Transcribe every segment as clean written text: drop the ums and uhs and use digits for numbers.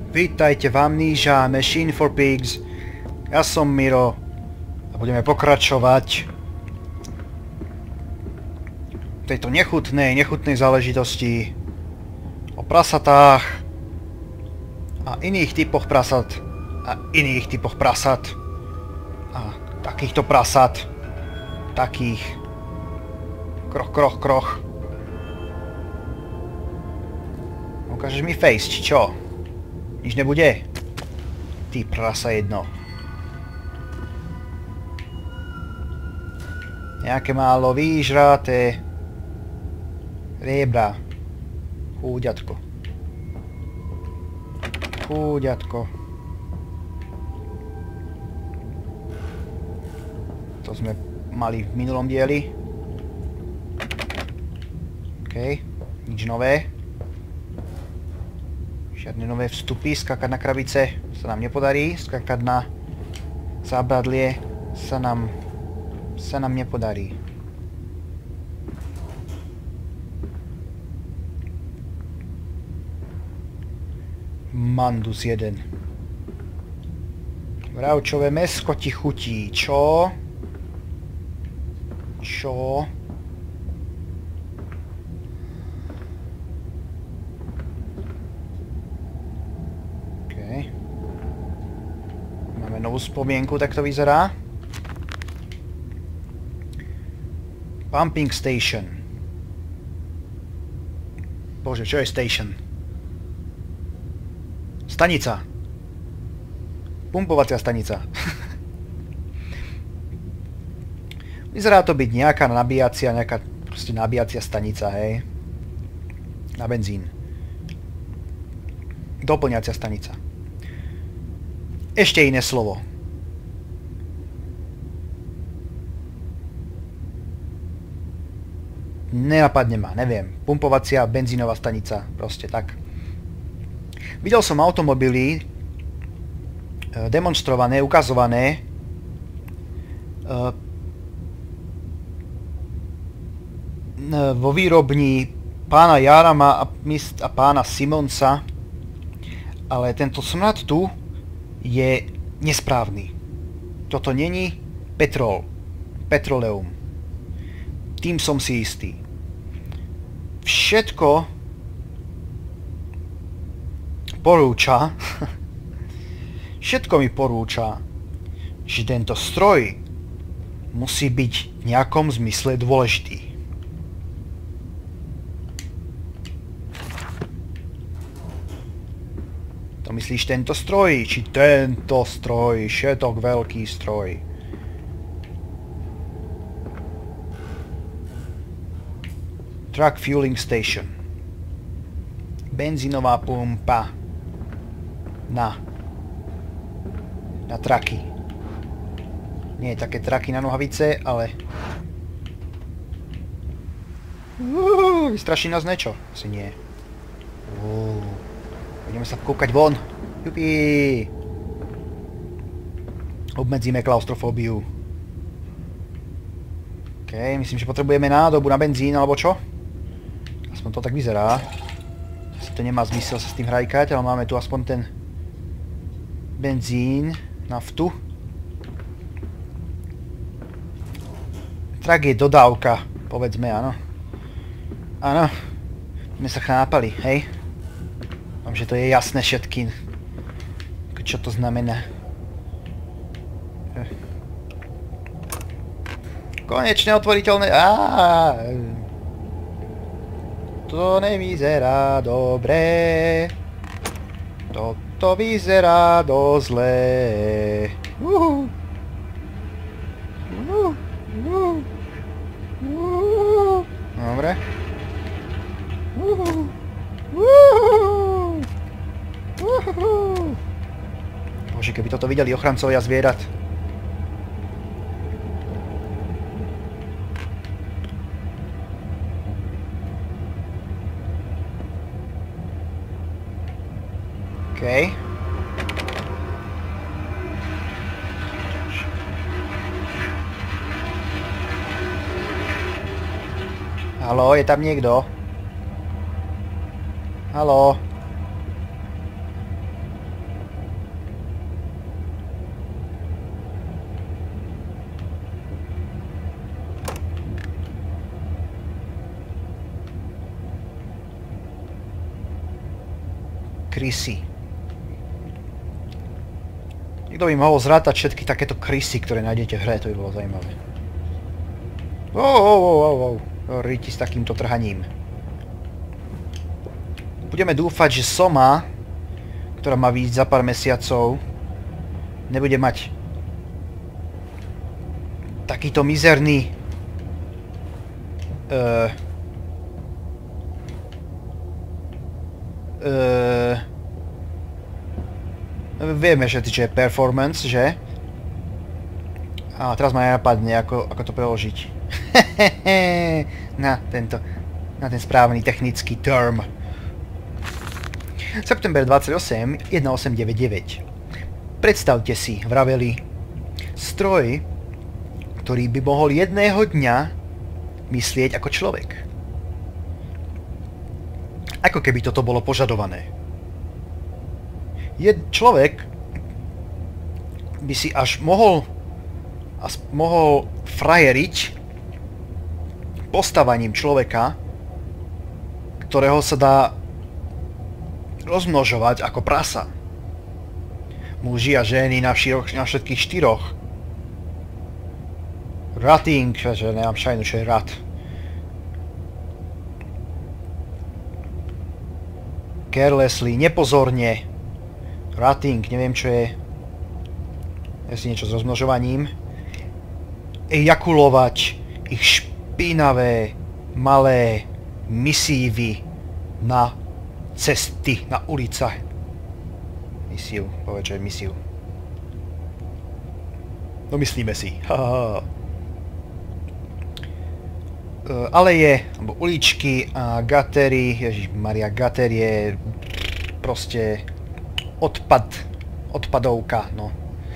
Vítajte v Amnesia Machine for Pigs. Ja som Miro a budeme pokračovať v tejto nechutnej záležitosti o prasatách a iných typoch prasat a iných typoch prasat a takýchto prasat, takých kroch. Ukážeš mi face, či čo? Nič nebude? Ty prasa jedno. Nejaké málo vyžraté riebra. Chúďatko. To sme mali v minulom dieli. OK, nič nové. Žiadne nové vstupy, skakať na krabice sa nám nepodarí, skakať na zábradlie sa nám nepodarí. Mandus 1. Bravčové mäsko ti chutí, čo? Čo? Máme novú spomienku, tak to vyzerá. Pumping station. Bože, čo je station? Stanica. Pumpovacia stanica. Vyzerá to byť nejaká nabíjacia stanica, hej. Na benzín. Doplňacia stanica. Ešte iné slovo. Nenapadne ma, neviem. Pumpovacia benzínová stanica, proste tak. Videl som automobily demonstrované, ukazované vo výrobni pána Jarama a pána Simonsa, ale tento smrad tu je nesprávny. Toto není petroleum. Tým som si istý. Všetko porúča, všetko mi porúča, že tento stroj musí byť v nejakom zmysle dôležitý. To myslíš tento stroj, či tento stroj, všetok veľký stroj? Truck fueling station. Benzínová pumpa. Na traky. Nie také traky na nohavice, ale... Vystraší nás niečo? Asi nie. Budeme sa kúkať von. Jupi! Obmedzíme klaustrofóbiu. OK, myslím, že potrebujeme nádobu na benzín, alebo čo? Aspoň to tak vyzerá. Asi to nemá zmysel sa s tým hrajkať, ale máme tu aspoň ten benzín, naftu. Trak je dodávka, povedzme, áno. Áno. My sa chnápali, hej? Mám, že to je jasné všetkým. Čo to znamená? Konečne otvoriteľné... To nevyzerá dobre. Toto vyzerá dosť zlé. Dobre. Bože, keby toto videli ochrancovia zvierat. OK. Haló, je tam niekto? Haló? krysy. Niekto by mohol zrátať všetky takéto krysy, ktoré nájdete v hre, to by bolo zaujímavé. Ríti s takýmto trhaním. Budeme dúfať, že Soma, ktorá má výjsť za pár mesiacov, nebude mať takýto mizerný vieme, že je performance, že? A teraz ma nenapadne, ako to preložiť. na ten správny technický term. September 28, 1899. Predstavte si, vraveli, stroj, ktorý by mohol jedného dňa myslieť ako človek. Ako keby toto bolo požadované. Človek by si až mohol frajeriť postavaním človeka, ktorého sa dá rozmnožovať ako prasa. Muži a ženy na všetkých štyroch. Rating, že nemám šajnu, čo je rat. Carelessly, nepozorne. Rating, neviem čo je. Asi niečo s rozmnožovaním. Ejakulovať ich špinavé, malé misívy na cesty, na ulicach. Misiu, povedz, že je misiu. No myslíme si. Aleje, alebo uličky a gatery, ježišmaria, gater je proste odpadovka, no.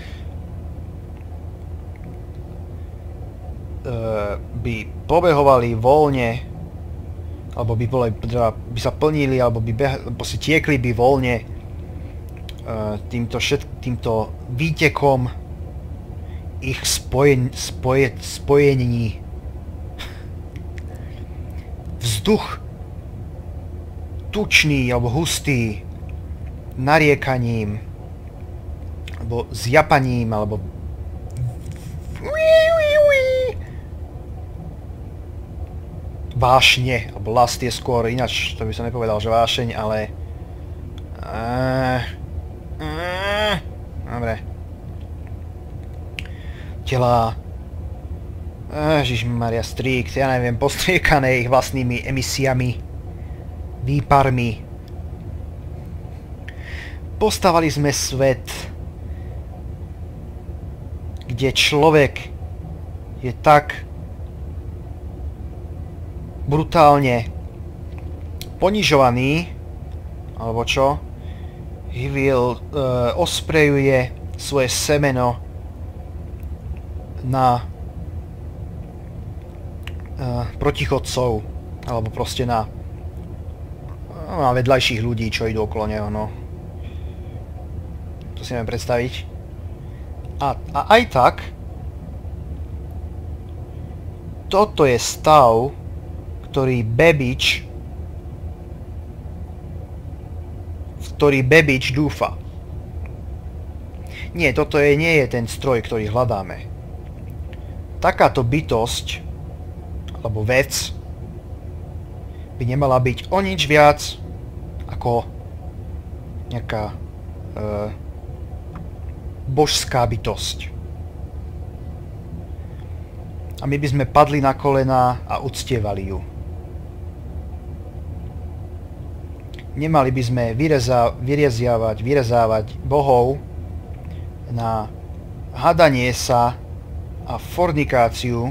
By pobehovali voľne, alebo by sa plnili, alebo by tiekli by voľne týmto výtekom ich spojení. Vzduch tučný alebo hustý, nariekaním, alebo zjapaním, alebo vášne, alebo last je skôr, ináč to by som nepovedal, že vášeň, ale dobre. Tela, ježišmaria, strík, ja neviem, postriekané ich vlastnými emisiami, výparmi. Postavali sme svet, kde človek je tak brutálne ponižovaný, alebo čo, osprejuje svoje semeno na protichodcov, alebo proste na vedľajších ľudí, čo idú okolo neho, no. To si neviem predstaviť. A aj tak, toto je stav, ktorý Babbage dúfa. Nie, toto nie je ten stroj, ktorý hľadáme. Takáto bytosť, alebo vec, by nemala byť o nič viac ako nejaká božská bytosť. A my by sme padli na kolená a uctievali ju. Nemali by sme vyrezávať bohov na hadanie sa a fornikáciu.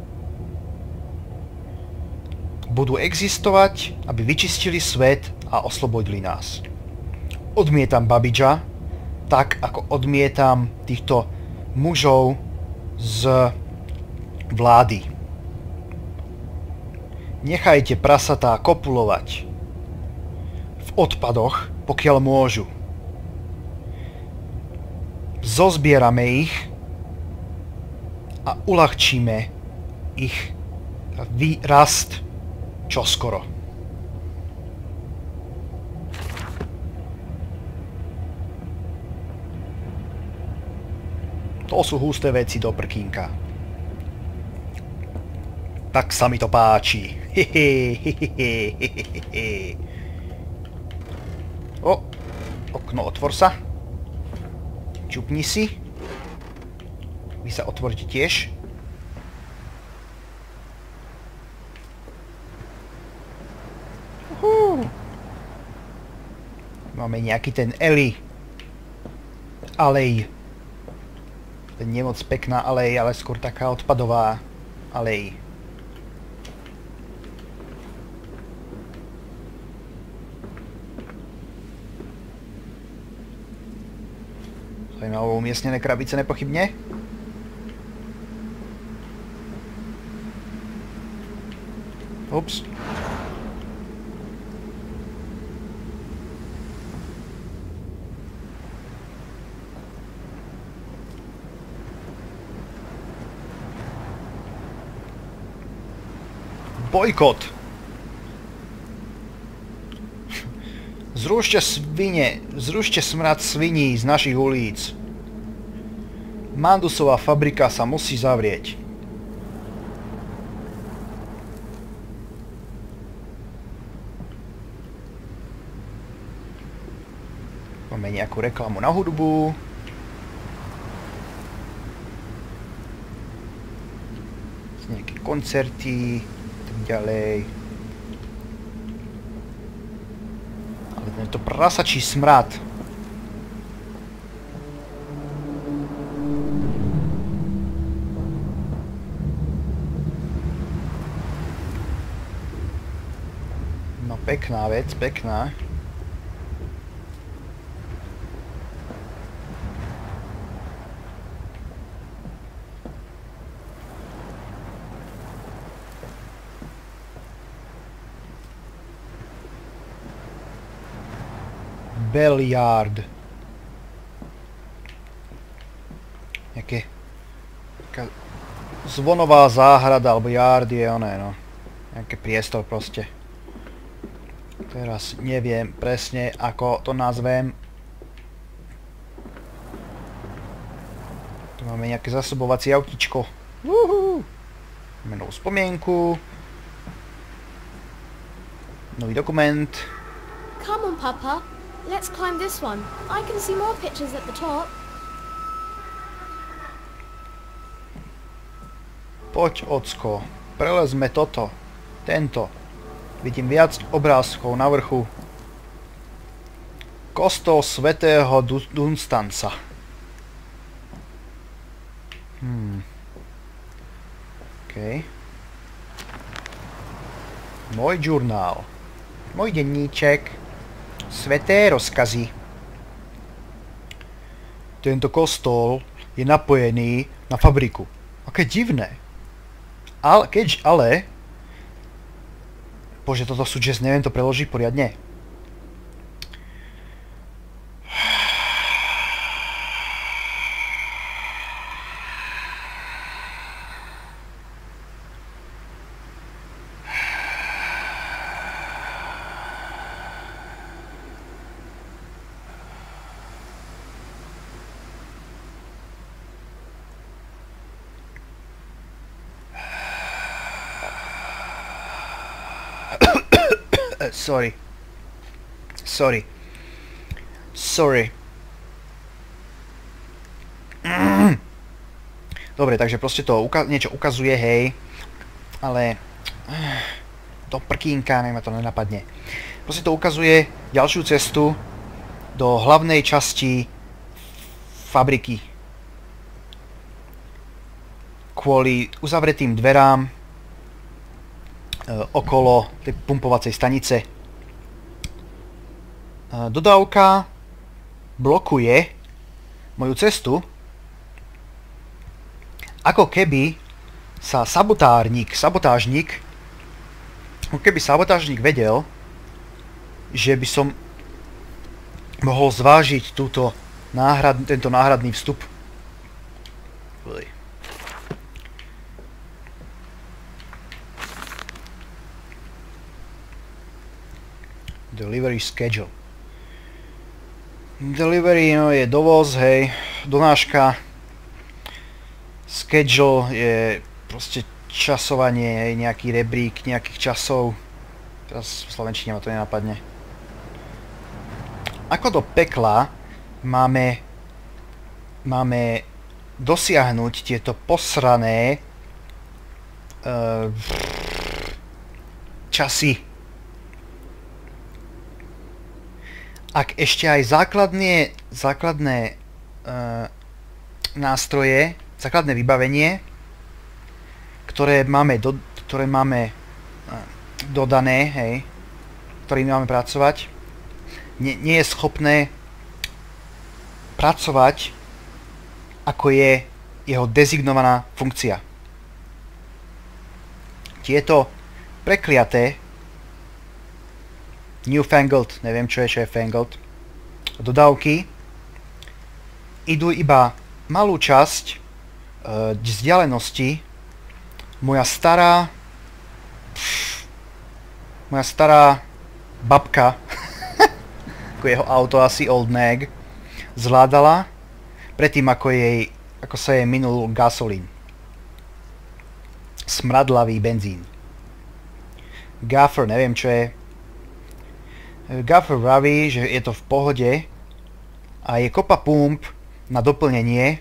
Budú existovať, aby vyčistili svet a oslobodili nás. Odmietam Babbagea, tak ako odmietam týchto mužov z vlády. Nechajte prasatá kopulovať v odpadoch, pokiaľ môžu. Zozbierame ich a uľahčíme ich rast čoskoro. To sú husté veci do prkínka. Tak sa mi to páči. O, okno, otvor sa. Čupni si. Vy sa otvorte tiež. Máme nejaký ten alej. To nie moc pekná alej, ale skôr taká odpadová alej. Zajímavé umiestnené krabice nepochybne. Ups. Bojkot. Zrušte svine, zrušte smrad sviní z našich ulic. Mandusová fabrika sa musí zavrieť. Máme nejakú reklamu na hudbu. Nejaké koncerty, tak ďalej. Ale tento prasačí smrad. No pekná vec, pekná. Belliard. Nejaké... Taká zvonová záhrada, alebo yard je oné, no. Nejaký priestor proste. Teraz neviem presne, ako to nazvem. Tu máme nejaké zasobovacie autíčko. Máme novú spomienku. Nový dokument. Come on, Papa. Let's climb this one. I can see more pictures at the top. Poď, ocko. Prelezme toto. Tento. Vidím viac obrázkov na vrchu. Kostol svätého Dunstanca. OK. Môj žurnál. Môj denníček. Sveté rozkazy. Tento kostol je napojený na fabriku. Aké divné. Ale... Bože, toto sú jazz, neviem to preložiť poriadne. Sorry. Dobre, takže proste to niečo ukazuje, hej. Ale... do prkínka, nech ma to nenapadne. Proste to ukazuje ďalšiu cestu do hlavnej časti fabriky. Kvôli uzavretým dverám okolo tej pumpovacej stanice. Dodávka blokuje moju cestu, ako keby sa sabotážnik vedel, že by som mohol zvážiť tento náhradný vstup. Delivery schedule. Delivery, no, je dovoz, hej, donáška. Schedule je proste časovanie, nejaký rebrík nejakých časov. Teraz v slovenčine ma to nenapadne. Ako do pekla máme dosiahnuť tieto posrané časy. Ak ešte aj základné nástroje, základné vybavenie, ktoré máme dodané, hej, ktorými máme pracovať, nie je schopné pracovať, ako je jeho dezignovaná funkcia. Tieto prekliaté newfangled, neviem čo je fangled, dodávky idú iba malú časť vzdialenosti. Moja stará babka, ako jeho auto asi Old Nag, zvládala predtým, ako sa jej minul gasolín. Smradlavý benzín. Gaffer, neviem čo je. Gaffer vraví, že je to v pohode a je kopa pump na doplnenie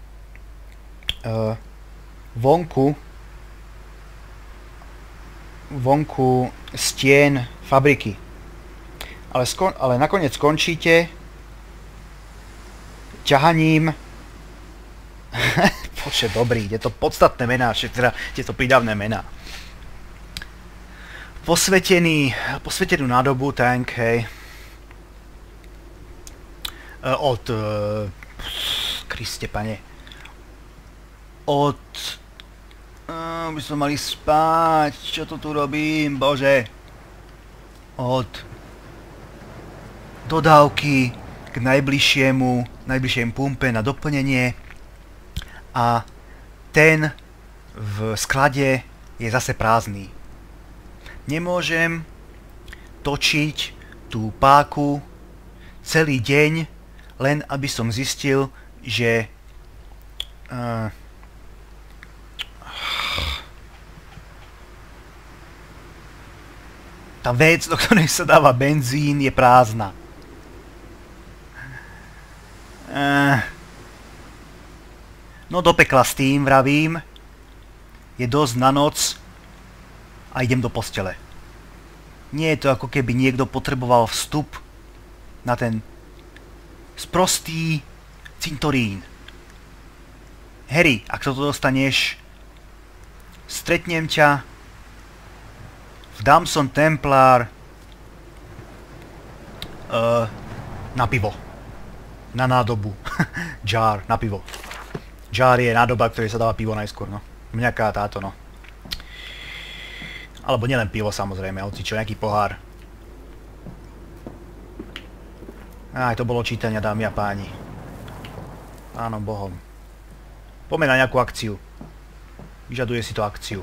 vonku stien fabriky. Ale nakoniec skončíte ťahaním Bože, dobrý, je to podstatné mená, teda tieto prídavné mená. Posvetenú nádobu tank, hej. Kriste pane. By sme mali spať, čo to tu robím, bože. Od dodávky k najbližšiemu pumpe na doplnenie a ten v sklade je zase prázdny. Nemôžem točiť tú páku celý deň, len aby som zistil, že tá vec, do ktorej sa dáva benzín, je prázdna. No do pekla s tým, vravím. Je dosť na noc a idem do postele. Nie je to ako keby niekto potreboval vstup na ten sprostý cintorín. Harry, ak toto dostaneš, stretnem ťa v Damson Templar na pivo. Na nádobu. Jar, na pivo. Jar je nádoba, ktorej sa dáva pivo najskôr, no. Mňaká táto, no. Alebo nielen pivo, samozrejme, hocičo, nejaký pohár. Aj to bolo čítania, dámy a páni. Áno, bohom. Poďme na nejakú akciu. Vyžaduje si to akciu.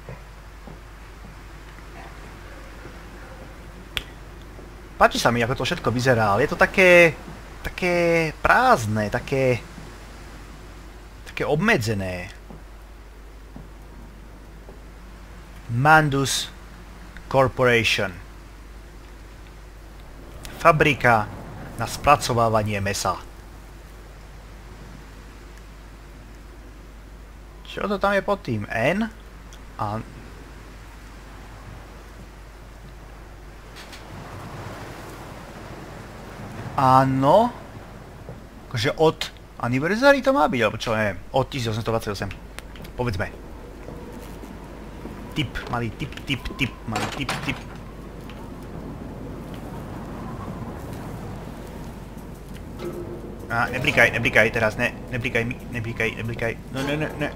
Páči sa mi, ako to všetko vyzerá, ale je to také prázdne, také obmedzené. Mandus Corporation. Fabrika na spracovávanie mäsa. Čo to tam je pod tým? N? A... Áno. Akože od anniversary to má byť, alebo čo, neviem. Od 1828. Povedzme. Tip, malý tip, malý tip. A, neblikaj teraz, ne, neblikaj. No, ne.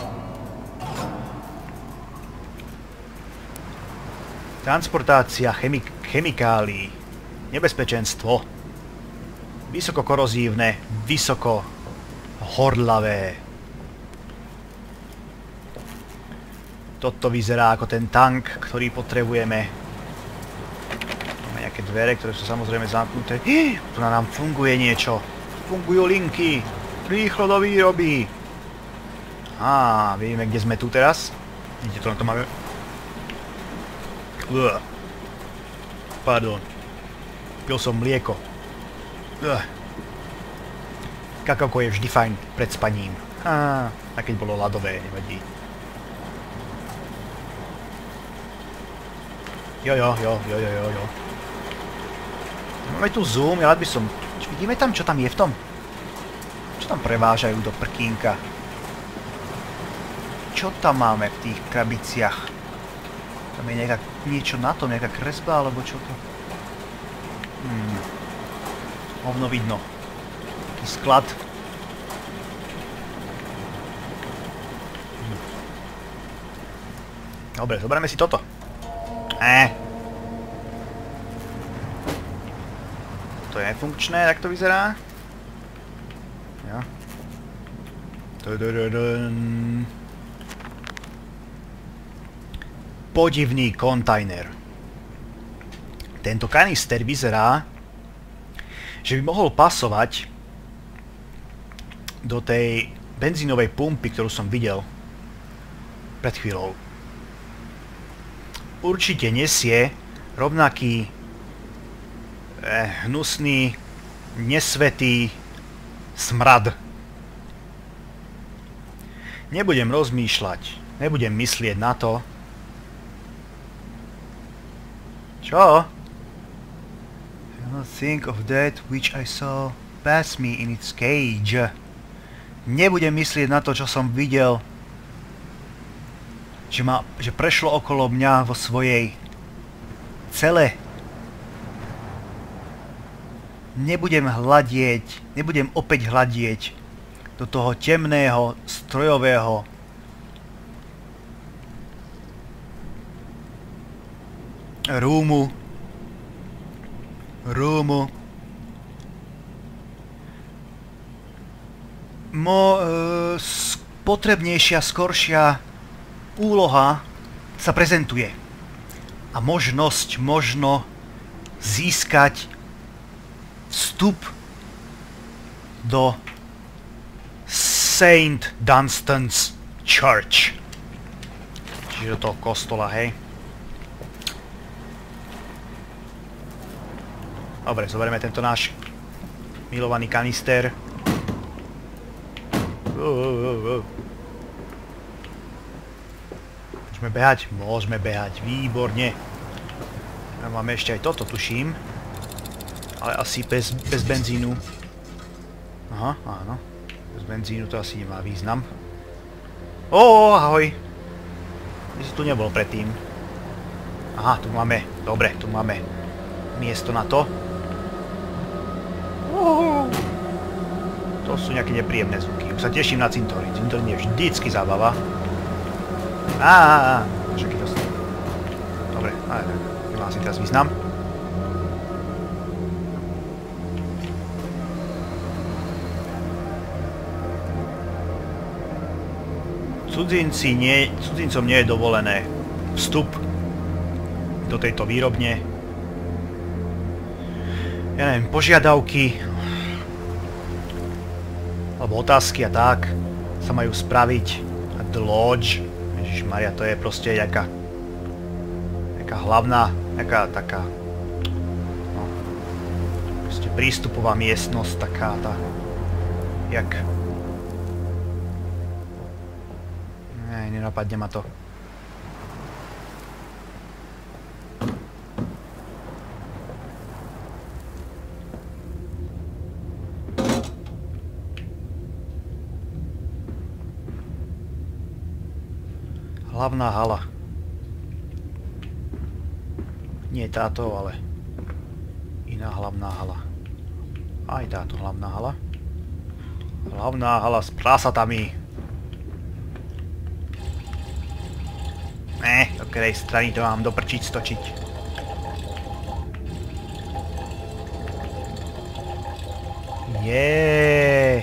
Transportácia chemikálií. Nebezpečenstvo. Vysoko korozívne, vysoko horlavé. Toto vyzerá ako ten tank, ktorý potrebujeme. Máme nejaké dvere, ktoré sú samozrejme zamknuté. Tu nám funguje niečo. Fungujú linky. Rýchlo do výroby. Á, vidíme, kde sme tu teraz. Vidíte, to na to máme. Pardon. Pil som mlieko. Kakauko je vždy fajn pred spaním. A keď bolo ľadové, nevadí. Jo. Máme tu zoom, ja rád by som... Vidíme tam, čo tam je v tom? Čo tam prevážajú do prkínka? Čo tam máme v tých krabiciach? Tam je niečo na tom, nejaká kresba, alebo čo to? Hovno vidno. Taký sklad. Dobre, zoberieme si toto. To je nefunkčné, tak to vyzerá. Ja. Podivný kontajner. Tento kanister vyzerá, že by mohol pasovať do tej benzínovej pumpy, ktorú som videl pred chvíľou. Určite nesie rovnaký hnusný, nesvätý smrad. Nebudem rozmýšľať, nebudem myslieť na to. Čo? I don't think of that which I saw pass me in its cage. Nebudem myslieť na to, čo som videl, že prešlo okolo mňa vo svojej cele. Nebudem opäť hľadieť do toho temného, strojového rúmu. Potrebnejšia, skoršia úloha sa prezentuje. A možno získať vstup do St. Dunstan's Church. Čiže do toho kostola, hej. Dobre, zoberieme tento náš milovaný kanister. Môžeme behať, výborne. Máme ešte aj toto, tuším. Ale asi bez benzínu. Aha, áno. Bez benzínu to asi nemá význam. Ahoj. Ja si tu nebol predtým. Aha, tu máme, dobre, tu máme miesto na to. To sú nejaké nepríjemné zvuky. Už sa teším na cintorín. Cintorín je vždycky zábava. Však je to... Dobre, nemá asi teraz význam. Cudzincom nie je dovolené vstup do tejto výrobne. Ja neviem, požiadavky alebo otázky a tak sa majú spraviť a The Lodge. Ježišmaria, to je proste nejaká hlavná, nejaká taká no, proste prístupová miestnosť, taká tá jak nenapadne ma to. Hlavná hala. Nie táto, ale iná hlavná hala. Aj táto hlavná hala. Hlavná hala s prásatami. Do ktorej strany to mám doprčiť stočiť. Jeee.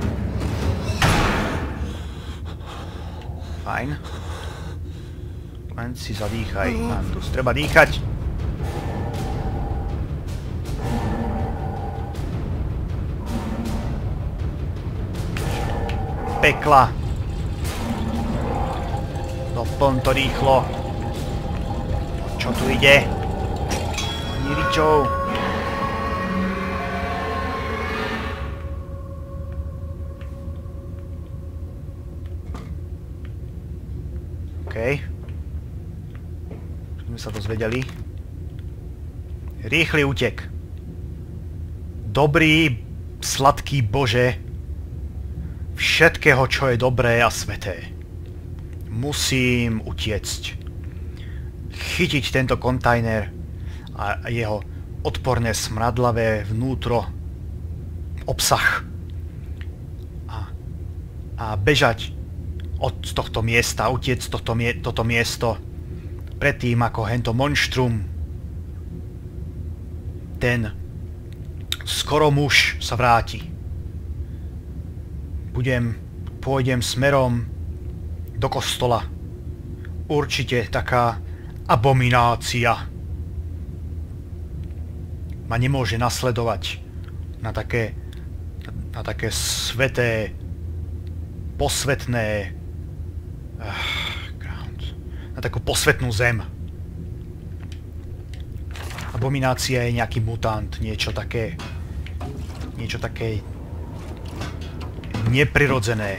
Fajn. Len si zadýchaj, Andus. Treba dýchať. Pekla. Doplň to rýchlo. Čo tu ide? Ani ričov. OK. Sme sa dozvedeli. Rýchly útek. Dobrý, sladký Bože. Všetkého, čo je dobré a sveté. Musím utiecť. Chytiť tento kontajner a jeho odporné smradlavé vnútro. Obsah. A bežať od tohto miesta, utiecť toto miesto. Predtým, ako hento monštrum, ten skoro muž sa vráti. Pôjdem smerom do kostola. Určite taká abominácia ma nemôže nasledovať na také sveté, posvetné na takú posvetnú zem. Abominácia je nejaký mutant, niečo také neprirodzené.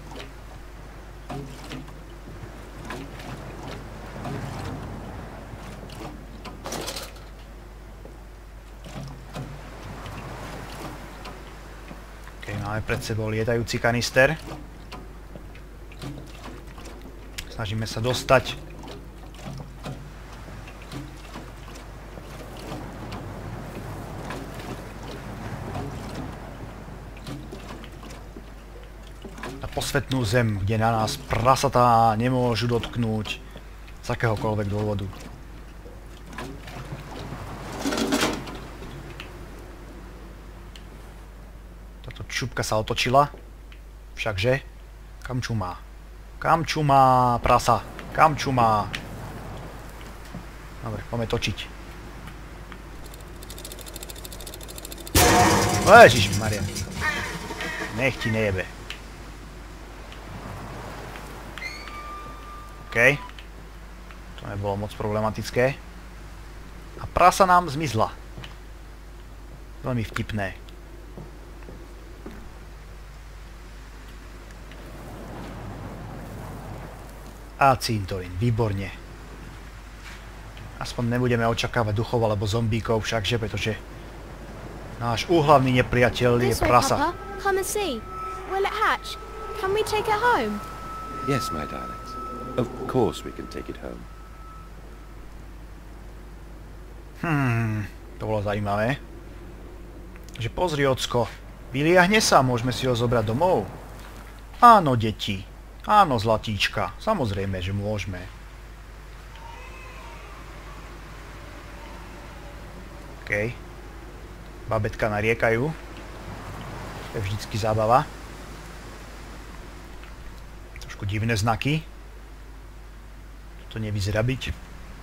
OK, máme pred sebou lietajúci kanister. Snažíme sa dostať. Na posvetnú zem, kde na nás prasatá nemôžu dotknúť z akéhokoľvek dôvodu. Táto čupka sa otočila. Všakže? Kam čumá? Kam čumá, prasa? Kam čumá? Dobre, poďme točiť. Ježišmaria. Nech ti nejebe. OK. To nebolo moc problematické. A prasa nám zmizla. Veľmi vtipné. A cintorín, výborne. Aspoň nebudeme očakávať duchov alebo zombíkov všakže, pretože náš úhlavný nepriateľ je prasa. Come and see. Will it hatch? Can we take it home? Yes, my darlings. Of course we can take it home. To bolo zaujímavé. Že pozri, ocko, vyliahne sa, môžeme si ho zobrať domov. Áno, deti. Áno, zlatíčka. Samozrejme, že môžeme. OK. Babetka nariekajú. To je vždycky zábava. Trošku divné znaky. To nevyzerá byť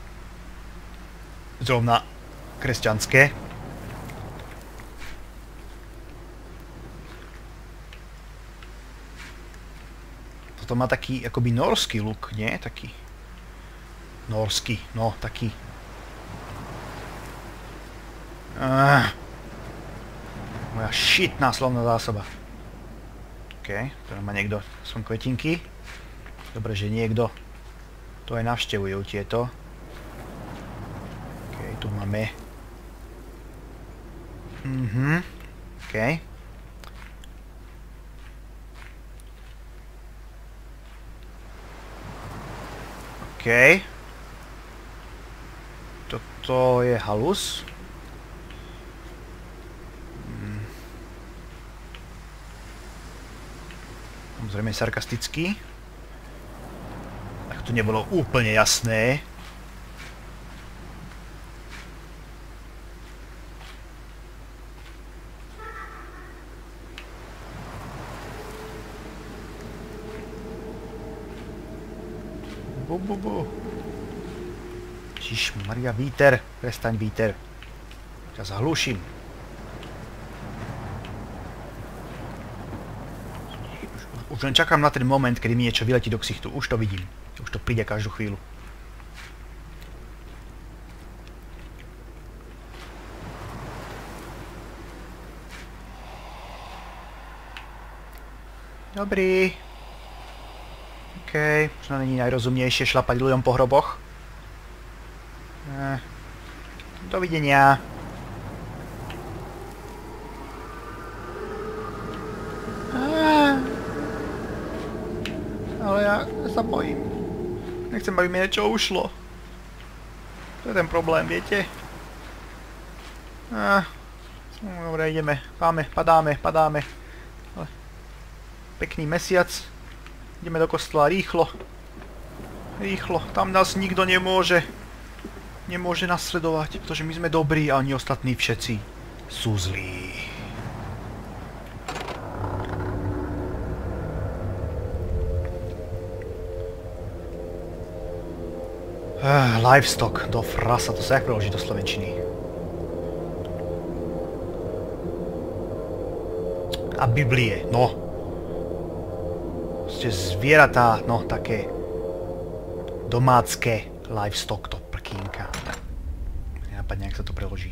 zrovna kresťanské. To má taký akoby norský look, nie? Taký norský, no taký. Moja šitná slovná zásoba. OK, tu má niekto som kvetinky. Dobre, že niekto to aj navštevujú tieto. OK, tu máme. OK. OK. Toto je halus. Samozrejme sarkastický. Tak to nebolo úplne jasné. Maria, víter. Prestaň, víter. Ťa zahluším. Už len čakám na ten moment, kedy mi niečo vyletí do ksichtu. Už to vidím. Už to príde každú chvíľu. Dobrý. OK, možno není najrozumnejšie šlapať ľuďom po hroboch. Dovidenia. Ale ja sa bojím. Nechcem, aby mi niečo ušlo. To je ten problém, viete? Dobre, ideme. Padáme. Ale pekný mesiac. Ideme do kostola rýchlo. Tam nás nikto nemôže nasledovať, pretože my sme dobrí a oni ostatní všetci sú zlí. Livestock, do frasa, to sa jak preloží do slovenčiny? A Biblie, no. Proste zvieratá, no také domácké livestock, to prkínka. Nenápadne, jak sa to preloží.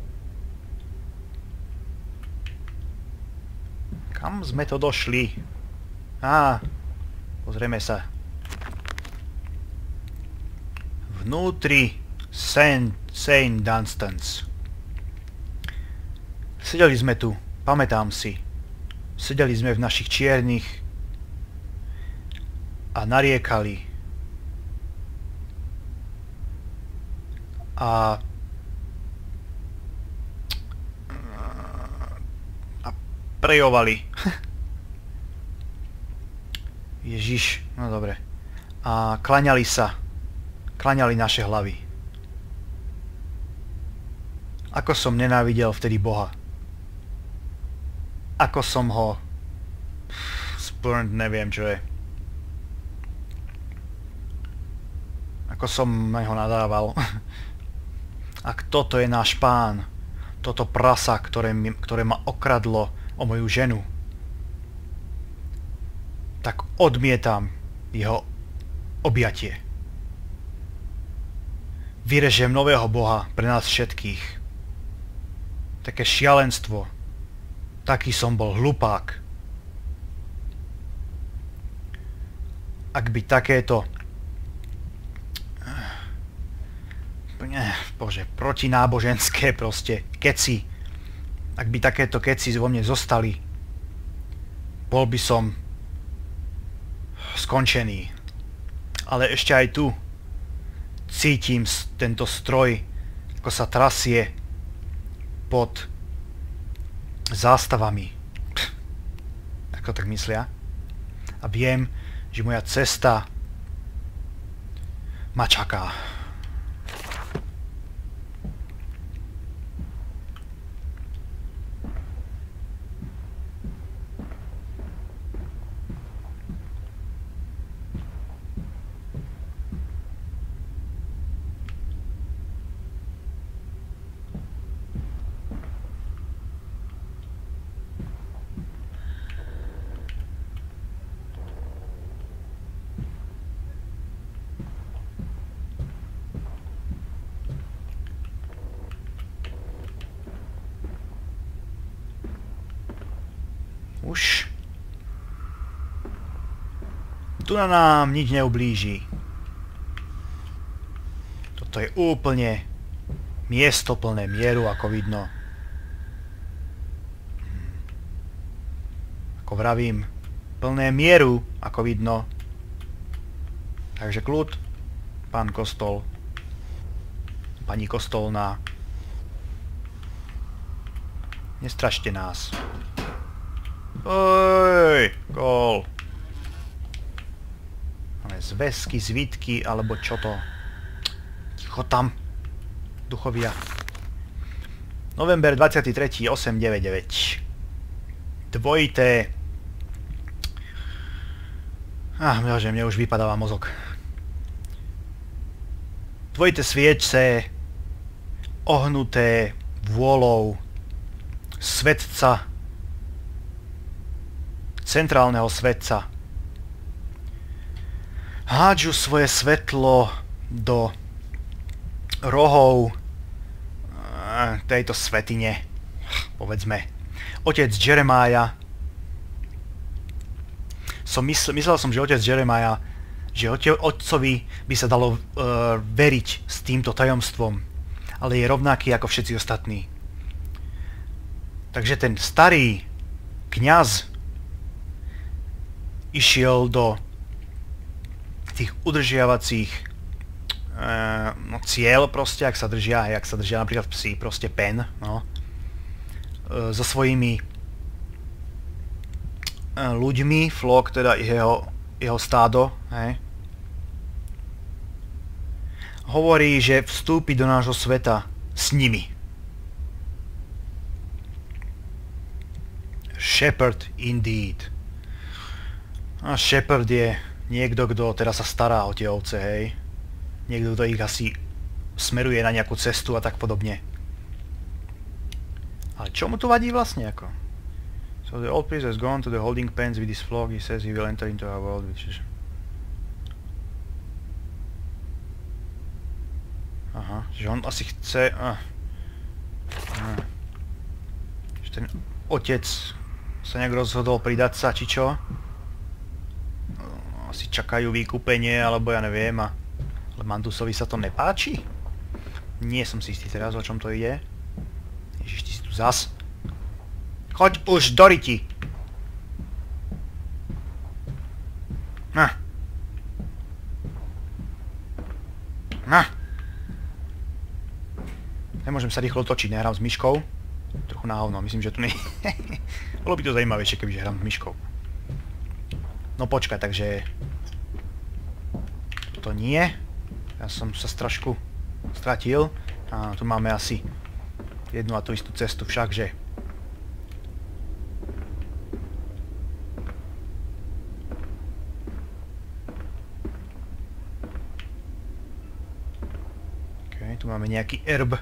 Kam sme to došli? Pozrieme sa. Vnútri Saint Dunstans. Sedeli sme tu, pamätám si. Sedeli sme v našich čiernych a nariekali. A prejovali. Ježiš, no dobre. A klaňali sa. Klaňali naše hlavy. Ako som nenávidel vtedy Boha. Ako som ho... spurned, neviem čo je. Ako som na ho nadával. Ak toto je náš pán, toto prasa, ktoré ma okradlo o moju ženu, tak odmietam jeho objatie. Vyrežem nového Boha pre nás všetkých. Také šialenstvo. Taký som bol hlupák. Ak by takéto... Bože, protináboženské proste keci. Ak by takéto keci vo mne zostali, bol by som skončený. Ale ešte aj tu cítim tento stroj, ako sa trasie pod zástavami. Ako tak myslia? A viem, že moja cesta ma čaká. Už. Tu na nám nič neublíži. Toto je úplne miesto plné mieru, ako vidno. Ako vravím, plné mieru, ako vidno. Takže kľud, pán kostol, pani kostolná. Nestrašte nás. Oj, gól. Máme zväzky, zvitky, alebo čo to? Ticho tam. Duchovia. November 23. 899. Dvojité. Bože, mne už vypadáva mozog. dvojité sviečce, ohnuté vôľou svetca, centrálneho svetca, hádžu svoje svetlo do rohov tejto svätyne, povedzme. Otec Jeremiah, myslel som, že otec Jeremiah, že otcovi by sa dalo veriť s týmto tajomstvom, ale je rovnaký ako všetci ostatní. Takže ten starý kňaz išiel do tých udržiavacích cieľ proste, jak sa držia napríklad psi, proste pen, no, so svojimi ľuďmi, flock, teda jeho stádo, hej. Hovorí, že vstúpi do nášho sveta s nimi. Shepherd indeed. A shepherd je niekto, kto teraz sa stará o tie ovce, hej. Niekto, kto ich asi smeruje na nejakú cestu a tak podobne. Ale čo mu tu vadí vlastne, ako? So the old priest has gone to the holding pens with his flock. He says he will enter into our world, which is... Aha, že on asi chce... Že ten otec sa nejak rozhodol pridať sa, či čo? Asi čakajú vykúpenie, alebo ja neviem, ale Mandusovi sa to nepáči? Nie som si istý teraz, o čom to ide. Ježiš, ty si tu zas. Choď už do riti! Nemôžem sa rýchlo točiť, nehrám s myškou. Trochu na hovno, myslím, že tu nie... Bolo by to zaujímavejšie, kebyže hrám s myškou. No počkaj, takže... To nie. Ja som sa trošku stratil. A tu máme asi jednu a tú istú cestu však, že... OK, tu máme nejaký erb.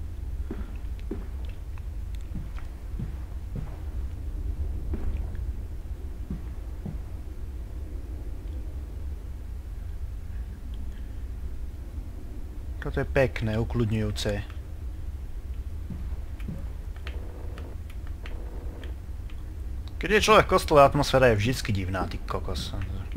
Toto je pekné, ukľudňujúce. Keď je človek v kostole, atmosféra je vždycky divná, ty kokos.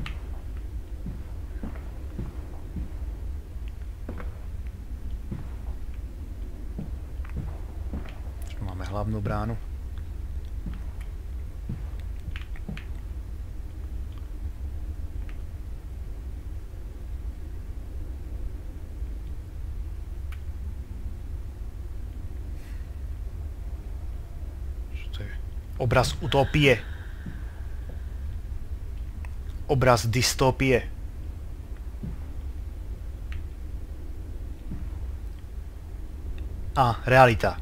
Tu máme hlavnú bránu. Obraz utopie. Obraz dystopie. A, realita.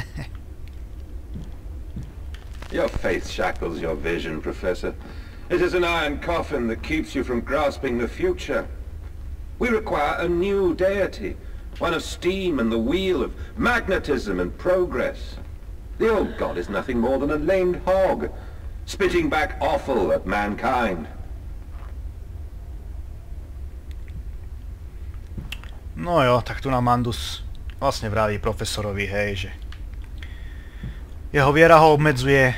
Your faith shackles your vision, Professor. It is an iron coffin that keeps you from grasping the future. We require a new deity, one of steam and the wheel, of magnetism and progress. The old god is nothing more than a lamed hog, spitting back offal at mankind. No jo, tak tu nám Mandus vlastne vraví profesorovi, hej, že jeho viera ho obmedzuje,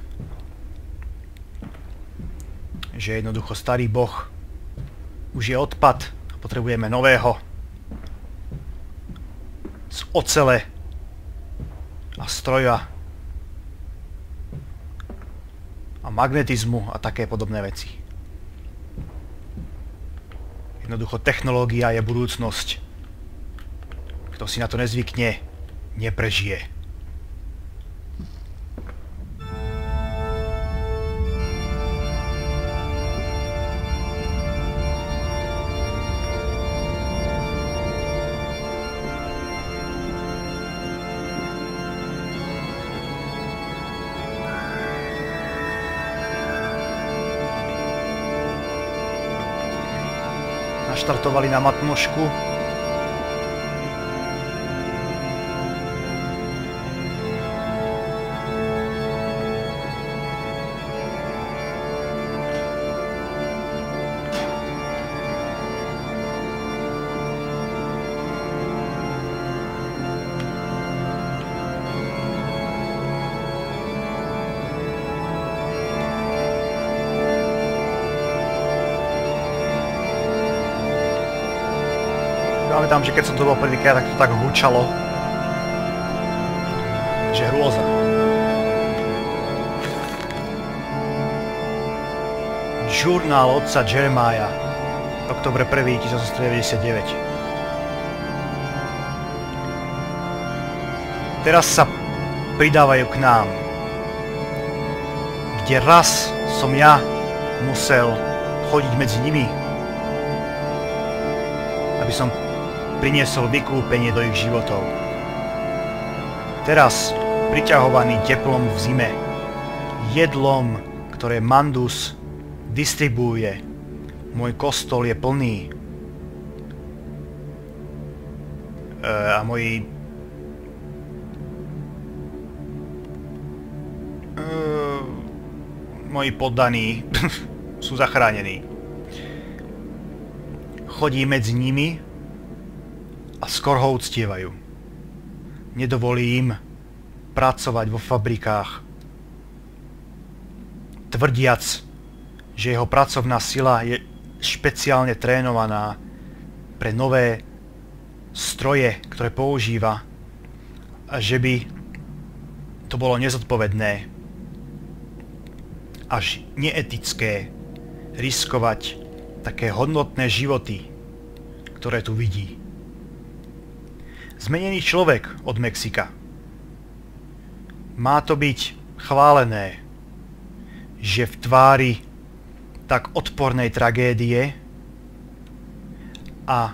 že jednoducho starý boh už je odpad a potrebujeme nového z ocele a stroja a magnetizmu a také podobné veci. Jednoducho technológia je budúcnosť. Kto si na to nezvykne, neprežije. Naštartovali na matnošku. Pamätám, že keď som to bol prvýkrát, tak to tak hučalo. Že hrôza. Žurnál otca Jeremiah. Oktober 1. 1899. Teraz sa pridávajú k nám. Kde raz som ja musel chodiť medzi nimi, aby som priniesol vykúpenie do ich životov. Teraz, priťahovaný teplom v zime, jedlom, ktoré Mandus distribuuje, môj kostol je plný. A moji poddaní sú zachránení. Chodí medzi nimi a skôr ho uctievajú. Nedovolí im pracovať vo fabrikách, tvrdiac, že jeho pracovná sila je špeciálne trénovaná pre nové stroje, ktoré používa, a že by to bolo nezodpovedné až neetické riskovať také hodnotné životy, ktoré tu vidí. Zmenený človek od Mexika. Má to byť chválené, že v tvári tak odpornej tragédie a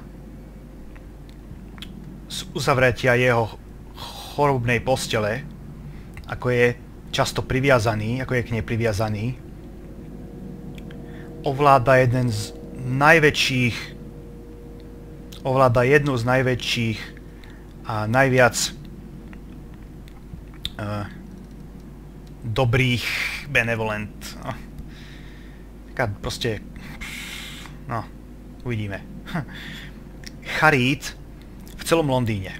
z uzavretia jeho chorobnej postele, ako je často priviazaný, ako je k nej priviazaný, ovláda jednu z najväčších a najviac dobrých benevolent. Taká proste, no, uvidíme. Charít v celom Londýne.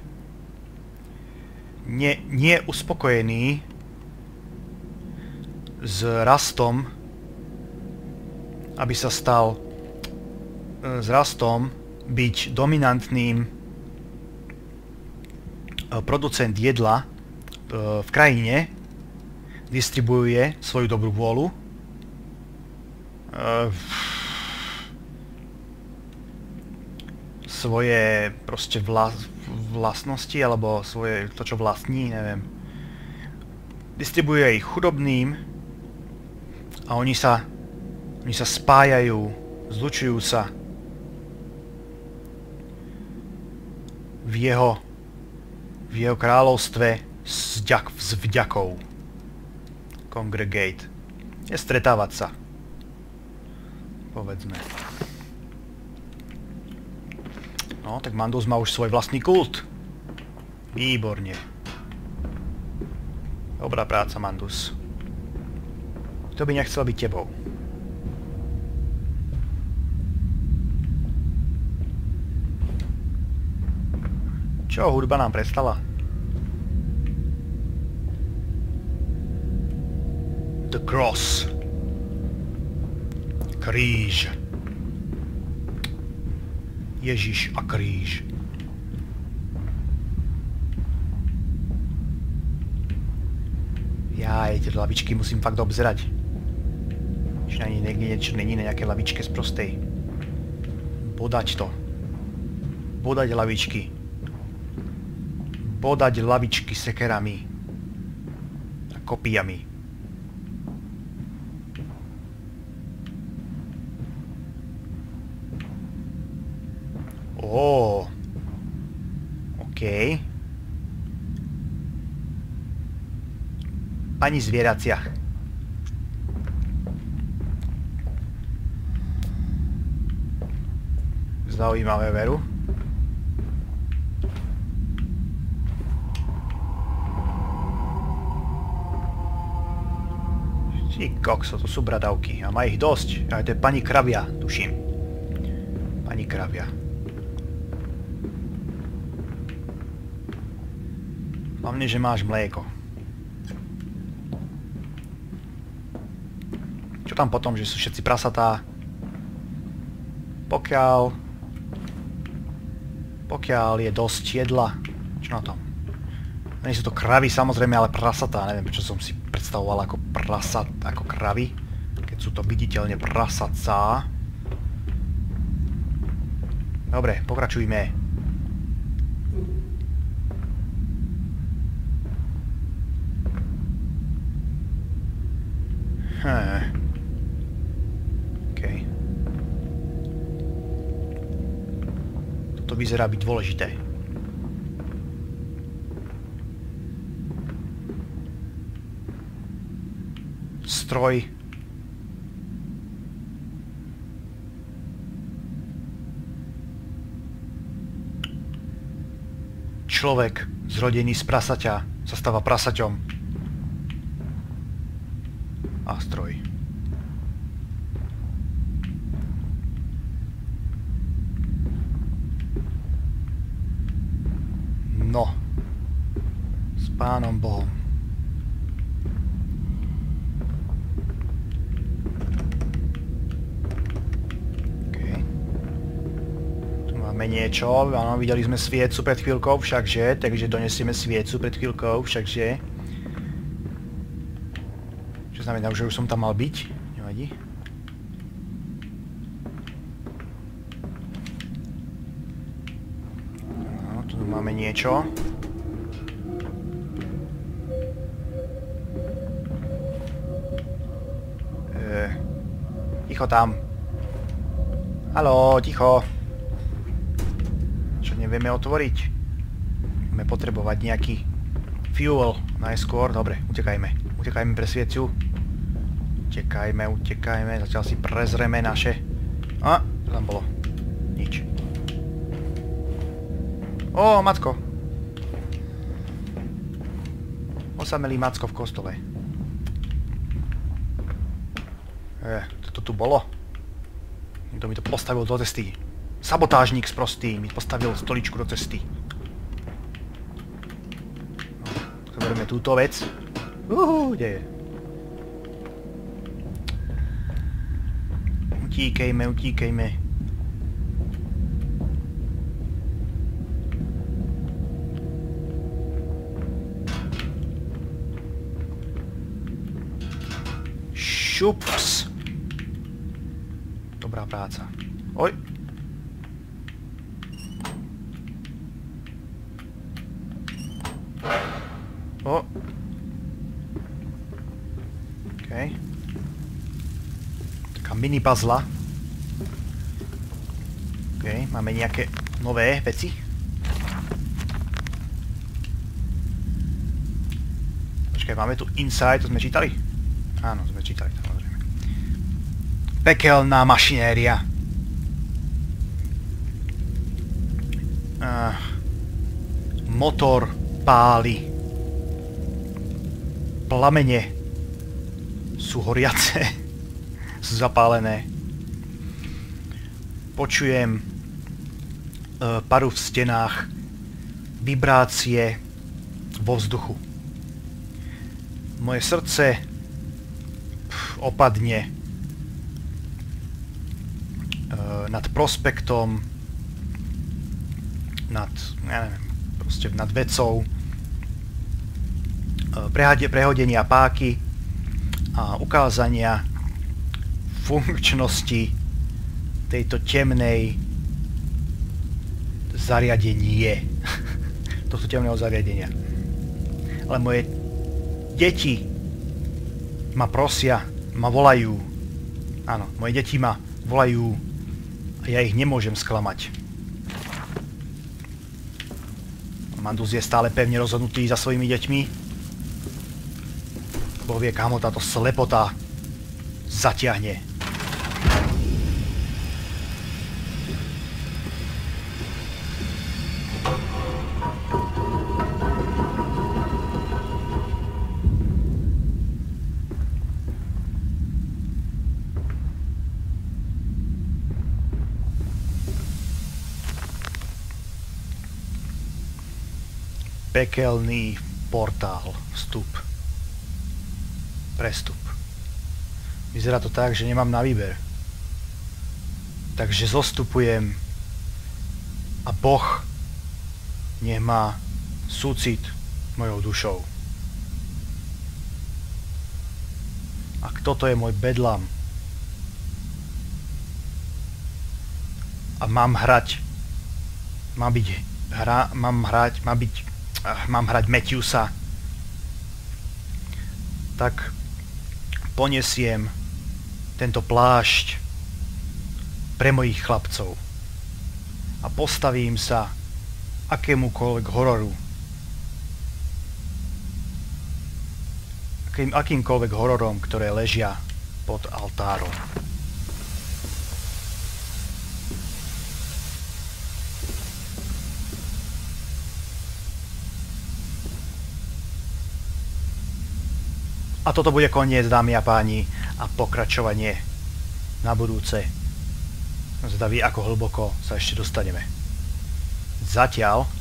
Nie uspokojený s rastom, aby sa stal s rastom byť dominantným producent jedla v krajine, distribuuje svoju dobrú vôľu svoje proste vlastnosti, alebo svoje to, čo vlastní, neviem. Distribuuje ich chudobným a oni sa spájajú, zlučujú sa v jeho kráľovstve s vďakou. Congregate. Je stretávať sa. Povedzme. No, tak Mandus má už svoj vlastný kult. Výborne. Dobrá práca, Mandus. Kto by nechcel byť tebou? Čo hudba nám prestala? The Cross. Kríž. Ježiš a kríž. Jaj, tie lavičky musím fakt obzerať. Či na niekde niečo není na nejaké lavičke z prostej. Bodať to. Bodať lavičky. Bodať lavičky sekerami. A kopijami. Ó. OK. Pani zvieracia. Zaujímavé, veru. Ty kokso, to sú bradavky. A má ich dosť. Ale to je pani kravia, tuším. Pani kravia. Hlavne, že máš mlieko. Čo tam potom, že sú všetci prasatá? Pokiaľ Pokiaľ je dosť jedla. Čo na tom? Nie sú to kravy samozrejme, ale prasatá. Neviem, prečo som si predstavoval ako prasat, ako kravy. Keď sú to viditeľne prasatá. Dobre, pokračujme. OK. Toto vyzerá byť dôležité. Stroj. Človek zrodený z prasaťa sa stáva prasaťom. A stroj. No. S Pánom Bohom. Niečo, áno, videli sme sviecu pred chvíľkou, všakže, takže donesieme sviecu pred chvíľkou, všakže. Čo znamená, že už som tam mal byť, nevadí. No, tu máme niečo. Ticho tam. Haló, ticho. Nevieme otvoriť. Budeme potrebovať nejaký fuel najskôr. Dobre, utekajme. Utekajme pre sviecu. Utekajme. Zatiaľ si prezreme naše... A, čo tam bolo? Nič. Ó, macko. Osamelý macko v kostole. Toto tu bolo? Niekto mi to postavil do cesty. Sabotážnik sprostý mi postavil stoličku do cesty. Zoberieme túto vec. Kde je? Utíkejme. Šups. Dobrá práca. Oj. O. OK. Taká mini puzzle. OK, máme nejaké nové veci. Počkaj, máme tu inside, to sme čítali? Áno, sme čítali, samozrejme. Pekelná mašinéria. Motor páli. Plamene sú horiace, sú zapálené. Počujem paru v stenách, vibrácie vo vzduchu. Moje srdce opadne nad prospektom, nad, ja neviem, proste nad vecou, prehodenia páky a ukázania funkčnosti tejto temnej zariadenie. Tohto temného zariadenia. Ale moje deti ma prosia, ma volajú. Áno, moje deti ma volajú a ja ich nemôžem sklamať. Mandus je stále pevne rozhodnutý za svojimi deťmi. Boh vie, kam ho táto slepota zatiahne. Pekelný portál, vstup. Prestup. Vyzerá to tak, že nemám na výber. Takže zostupujem a Boh nech má súcit mojou dušou. Ak toto je môj bedlam a mám hrať Matthewsa, tak ponesiem tento plášť pre mojich chlapcov a postavím sa akémukoľvek hororu. Akýmkoľvek hororom, ktoré ležia pod altárom. A toto bude koniec, dámy a páni, a pokračovanie na budúce. Zdaví, ako hlboko sa ešte dostaneme. Zatiaľ